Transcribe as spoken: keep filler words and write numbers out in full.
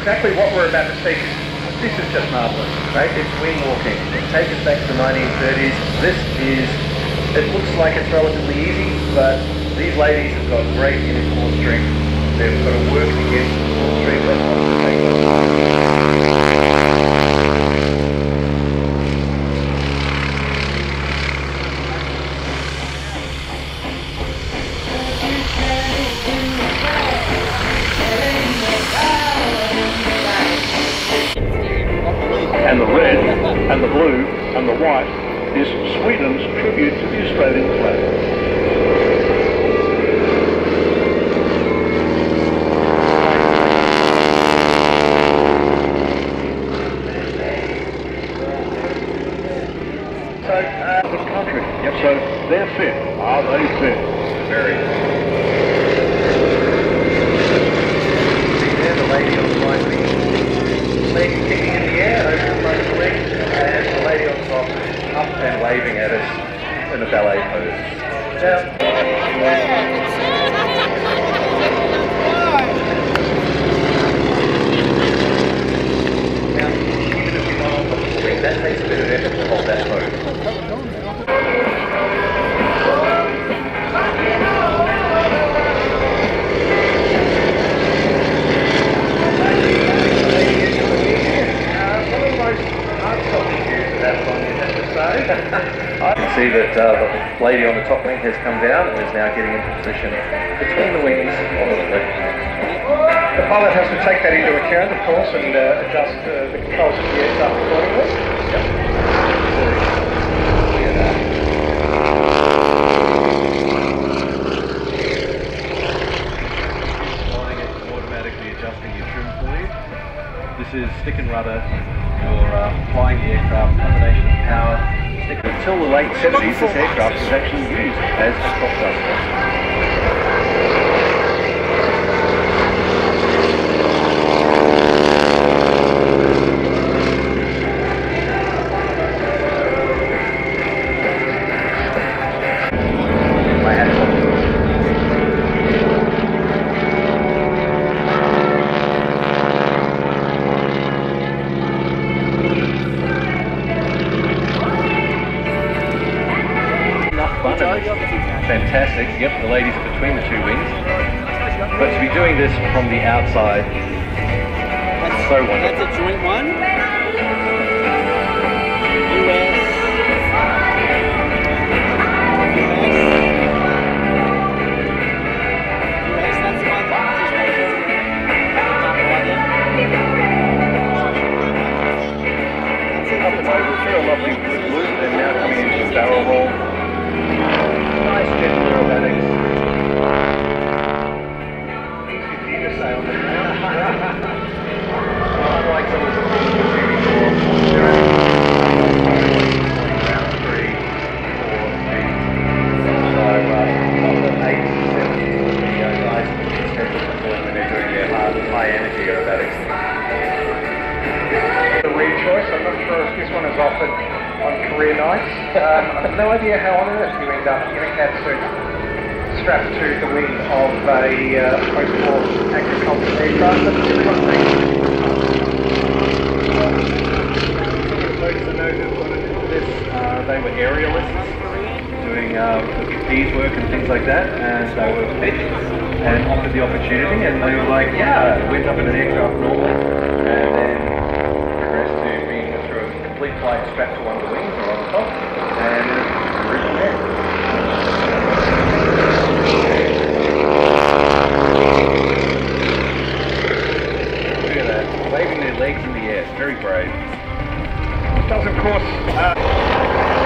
exactly what we're about to see. This is just marvellous, right? It's wing walking. Take us back to the nineteen thirties. This is, it looks like it's relatively easy, but these ladies have got great inner core strength. They've got to work to get core strength. Let's watch them take off. And the red, and the blue, and the white is Sweden's tribute to the Australian flag. So, uh, the country. Yep. So, they're fit. Are they fit? Very. See there, the lady on the right wing. Lady kicking in the air over both the legs, and the lady on top up and waving at us in a ballet pose. Now, now even if you're not on the wing, that takes a bit of effort to hold that pose. I can see that uh, the lady on the top wing has come down and is now getting into position between the wings of the lift. The pilot has to take that into account, of course, and uh, adjust uh, the controls of the aircraft accordingly. Yep. Flying it, automatically adjusting your trim for you. This is stick and rudder. You're uh, flying the aircraft, combination of power. Until the late seventies, this aircraft was actually used as a crop duster. My hat's off. Fantastic. Yep, the ladies are between the two wings. But to be doing this from the outside, that's so wonderful. That's a joint one. U S. U S, that's the one. Up and over, very lovely loop, and now coming into the barrel roll. Nice gentle aerobatics. Easy for you to say on it. Unlike some of the things we've seen before, they're only round three, four, eight. So, uh, of the eight, seven, you know, guys schedule perform when they're doing their hard, high energy aerobatics. The read choice, I'm not sure if this one is offered on career nights. Um, I have no idea how on earth you end up in a cat suit strapped to the wing of a uh, post-war agricultural aircraft. But it's a one thing. Folks to know who wanted to do this, uh, they were aerialists doing uh, beeswork and things like that, and they were pitched and offered the opportunity, and they were like, yeah, went up in an aircraft normally, and then progressed to being through a complete flight strapped to one of the wings or on the top, and grew from there. Look at that, waving their legs in the air, very brave. It does, of course, uh